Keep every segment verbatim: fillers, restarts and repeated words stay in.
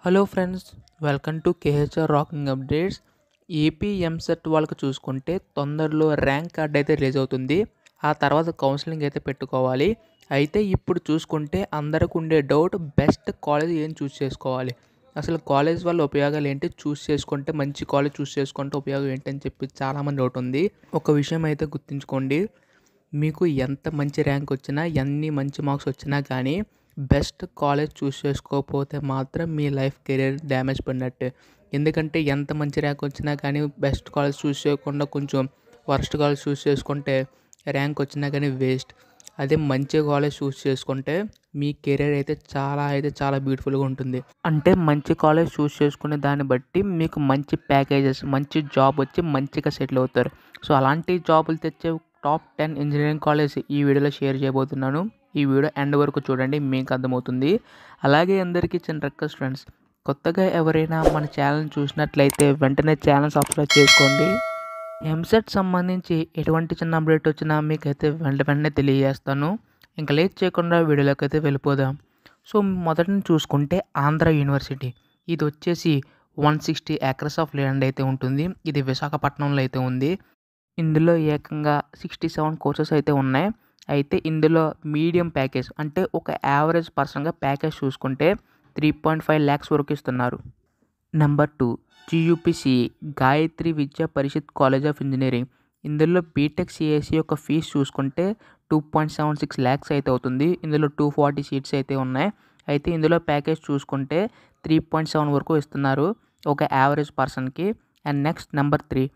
Hello friends, welcome to KHR rocking updates. AP EAMCET వాళ్ళకి చూసుకుంటే తొందరలో ర్యాంక్ కార్డ్ అయితే రిలీజ్ అవుతుంది. ఆ తర్వాత కౌన్సిలింగ్ అయితే పెట్టుకోవాలి. అయితే ఇప్పుడు చూసుకుంటే అందరికి ఉండే డౌట్, బెస్ట్ కాలేజ్ ఏం చూస్ చేసుకోవాలి, అసలు కాలేజ్ వల్ల ఉపయోగాలు ఏంటి, చూస్ చేసుకుంటే మంచి కాలేజ్ చూస్ చేసుకుంటే ఉపయోగం ఏంటని చెప్పి చాలామంది డౌట్ ఉంది. ఒక విషయం అయితే గుర్తుంచుకోండి, మీకు ఎంత మంచి ర్యాంక్ వచ్చినా, ఎన్ని మంచి మార్క్స్ వచ్చినా కానీ బెస్ట్ కాలేజ్ చూస్ చేసుకోకపోతే మాత్రం మీ లైఫ్ కెరీర్ డ్యామేజ్ పడినట్టే. ఎందుకంటే ఎంత మంచి ర్యాంక్ వచ్చినా కానీ బెస్ట్ కాలేజ్ చూస్ చేయకుండా కొంచెం వర్స్ట్ కాలేజ్ చూస్ చేసుకుంటే ర్యాంక్ వచ్చినా కానీ వేస్ట్. అదే మంచి కాలేజ్ చూస్ చేసుకుంటే మీ కెరీర్ అయితే చాలా అయితే చాలా బ్యూటిఫుల్గా ఉంటుంది. అంటే మంచి కాలేజ్ చూస్ చేసుకునే దాన్ని బట్టి మీకు మంచి ప్యాకేజెస్, మంచి జాబ్ వచ్చి మంచిగా సెటిల్ అవుతారు. సో అలాంటి జాబులు తెచ్చే టాప్ టెన్ ఇంజనీరింగ్ కాలేజ్ ఈ వీడియోలో షేర్ చేయబోతున్నాను. ఈ వీడియో ఎండ్ వరకు చూడండి, మీకు అర్థమవుతుంది. అలాగే అందరికీ చిన్న రిక్వెస్ట్ ఫ్రెండ్స్, కొత్తగా ఎవరైనా మన ఛానల్ చూసినట్లయితే వెంటనే ఛానల్ సబ్స్క్రైబ్ చేసుకోండి. ఎంసెట్ సంబంధించి ఎటువంటి చిన్న అప్డేట్ వచ్చినా మీకైతే వెంట వెంటనే తెలియజేస్తాను. ఇంకా లేట్ చేయకుండా వీడియోలోకి అయితే వెళ్ళిపోదాం. సో మొదటిని చూసుకుంటే ఆంధ్ర యూనివర్సిటీ, ఇది వచ్చేసి one sixty acres of land అయితే ఉంటుంది. ఇది విశాఖపట్నంలో అయితే ఉంది. ఇందులో ఏకంగా సిక్స్టీ సెవెన్ కోర్సెస్ అయితే ఉన్నాయి. అయితే ఇందులో మీడియం ప్యాకేజ్ అంటే ఒక యావరేజ్ పర్సన్గా ప్యాకేజ్ చూసుకుంటే త్రీ పాయింట్ ఫైవ్ ల్యాక్స్ వరకు ఇస్తున్నారు. నెంబర్ టూ జియూపీసీ, Gayatri Vidya Parishad college of engineering. ఇందులో బీటెక్ సిఎస్సి యొక్క ఫీజు చూసుకుంటే two point seven six lakhs అయితే అవుతుంది. ఇందులో టూ ఫార్టీ సీట్స్ అయితే ఉన్నాయి. అయితే ఇందులో ప్యాకేజ్ చూసుకుంటే త్రీ పాయింట్ సెవెన్ వరకు ఇస్తున్నారు ఒక యావరేజ్ పర్సన్కి. And next number three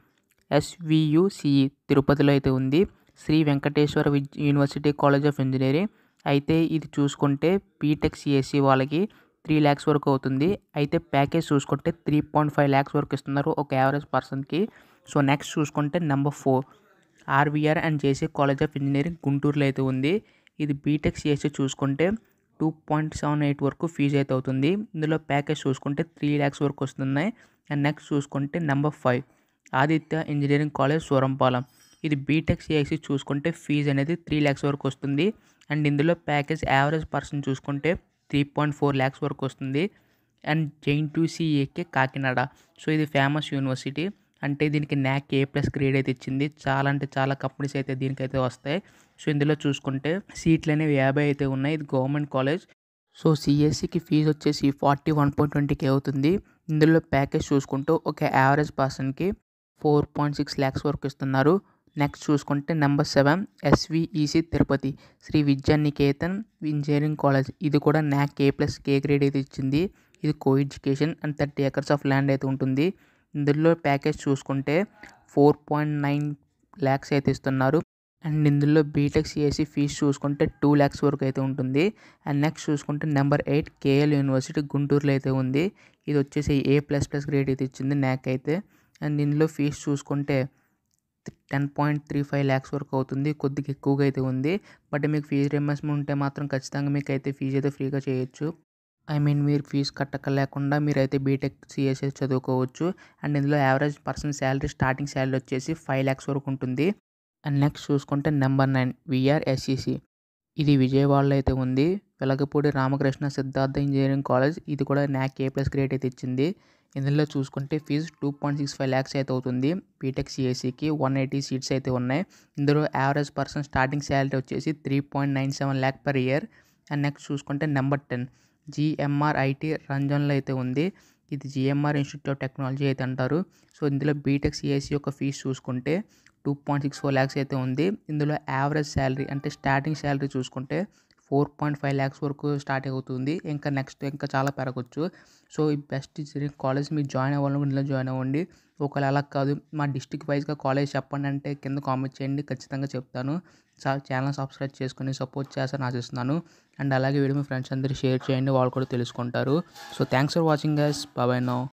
SVUCE, తిరుపతిలో అయితే ఉంది. శ్రీ వెంకటేశ్వర విద్ యూనివర్సిటీ కాలేజ్ ఆఫ్ ఇంజనీరింగ్. అయితే ఇది చూసుకుంటే బీటెక్ సిఎస్సి వాళ్ళకి త్రీ ల్యాక్స్ వరకు అవుతుంది. అయితే ప్యాకేజ్ చూసుకుంటే త్రీ పాయింట్ ఫైవ్ ల్యాక్స్ వరకు ఇస్తున్నారు ఒక యావరేజ్ పర్సన్కి. సో నెక్స్ట్ చూసుకుంటే number four RVR and JC college of engineering, గుంటూరులో అయితే ఉంది. ఇది బీటెక్ సిఎస్సి చూసుకుంటే టూ పాయింట్ సెవెన్ ఎయిట్ వరకు ఫీజు అయితే అవుతుంది. ఇందులో ప్యాకేజ్ చూసుకుంటే త్రీ ల్యాక్స్ వరకు వస్తున్నాయి. అండ్ నెక్స్ట్ చూసుకుంటే number five Aditya engineering college, Surampalem. ఇది బీటెక్ సిఎస్సి చూసుకుంటే ఫీజు అనేది త్రీ ల్యాక్స్ వరకు వస్తుంది. అండ్ ఇందులో ప్యాకేజ్ యావరేజ్ పర్సన్ చూసుకుంటే త్రీ పాయింట్ ఫోర్ ల్యాక్స్ వరకు వస్తుంది. అండ్ జైన్ టూ సిఏకే, కాకినాడ. సో ఇది ఫేమస్ యూనివర్సిటీ, అంటే దీనికి న్యాక్ ఏ ప్లస్ గ్రేడ్ అయితే ఇచ్చింది. చాలా అంటే చాలా కంపెనీస్ అయితే దీనికైతే వస్తాయి. సో ఇందులో చూసుకుంటే సీట్లు అనేవి యాభై అయితే ఉన్నాయి. ఇది గవర్నమెంట్ కాలేజ్. సో సిఎస్సికి ఫీజు వచ్చేసి forty one point twenty K అవుతుంది. ఇందులో ప్యాకేజ్ చూసుకుంటూ ఒక యావరేజ్ పర్సన్కి ఫోర్ పాయింట్ సిక్స్ ల్యాక్స్ వరకు ఇస్తున్నారు. నెక్స్ట్ చూసుకుంటే number seven SVEC Tirupati, Sri Vidyanikethan engineering college. ఇది కూడా న్యాక్ ఏ ప్లస్ కే గ్రేడ్ అయితే ఇచ్చింది. ఇది coeducation and thirty acres of land అయితే ఉంటుంది. ఇందులో ప్యాకేజ్ చూసుకుంటే ఫోర్ పాయింట్ నైన్ ల్యాక్స్ అయితే ఇస్తున్నారు. అండ్ ఇందులో బీటెక్ సిఎస్సి ఫీజు చూసుకుంటే టూ ల్యాక్స్ వరకు అయితే ఉంటుంది. అండ్ నెక్స్ట్ చూసుకుంటే నెంబర్ ఎయిట్ కేఎల్ యూనివర్సిటీ, గుంటూరులో అయితే ఉంది. ఇది వచ్చేసి ఏ ప్లస్ ప్లస్ గ్రేడ్ అయితే ఇచ్చింది న్యాక్ అయితే. అండ్ ఇందులో ఫీజు చూసుకుంటే ten point three five lakhs వరకు అవుతుంది. కొద్దిగా ఎక్కువగా అయితే ఉంది. బట్ మీకు ఫీజు రియంబర్స్మెంట్ ఉంటే మాత్రం ఖచ్చితంగా మీకు అయితే ఫీజు అయితే ఫ్రీగా చేయొచ్చు. ఐ మీన్ మీరు ఫీజు కట్టక లేకుండా మీరైతే బీటెక్ సిఎస్సి చదువుకోవచ్చు. అండ్ ఇందులో average person salary, starting salary వచ్చేసి ఫైవ్ ల్యాక్స్ వరకు ఉంటుంది. అండ్ నెక్స్ట్ చూసుకుంటే నెంబర్ నైన్ విఆర్ఎస్సిసి, ఇది విజయవాడలో అయితే ఉంది. Velagapudi Ramakrishna Siddhartha engineering college. ఇది కూడా న్యాక్ ఏ ప్లస్ గ్రేడ్ అయితే ఇచ్చింది. ఇందులో చూసుకుంటే fees two point six five lakhs అయితే అవుతుంది. బీటెక్ సిఎస్సికి వన్ ఎయిటీ సీట్స్ అయితే ఉన్నాయి. ఇందులో యావరేజ్ పర్సన్ స్టార్టింగ్ శాలరీ వచ్చేసి three point nine seven lakh per year. And next చూసుకుంటే నెంబర్ టెన్ జిఎంఆర్ ఐటీ, రంజన్లో అయితే ఉంది. ఇది జిఎంఆర్ ఇన్స్టిట్యూట్ ఆఫ్ టెక్నాలజీ అయితే అంటారు. సో ఇందులో బీటెక్ సిఎస్సి యొక్క ఫీజు చూసుకుంటే two point six four lakhs అయితే ఉంది. ఇందులో యావరేజ్ శాలరీ అంటే స్టార్టింగ్ శాలరీ చూసుకుంటే ఫోర్ పాయింట్ ఫైవ్ ల్యాక్స్ వరకు స్టార్ట్ అవుతుంది. ఇంకా నెక్స్ట్ ఇంకా చాలా పెరగచ్చు. సో ఈ బెస్ట్ ఇంజనీరింగ్ కాలేజ్ మీరు జాయిన్ అవ్వాలని ఇందులో జాయిన్ అవ్వండి. ఒకవేళ అలా కాదు మా డిస్ట్రిక్ట్ వైజ్గా కాలేజ్ చెప్పండి అంటే కింద కామెంట్ చేయండి, ఖచ్చితంగా చెప్తాను. ఛానల్ సబ్స్క్రైబ్ చేసుకుని సపోర్ట్ చేస్తారని ఆశిస్తున్నాను. అండ్ అలాగే వీడియో మీ ఫ్రెండ్స్ అందరూ షేర్ చేయండి, వాళ్ళు కూడా తెలుసుకుంటారు. So thanks for watching guys, bye now.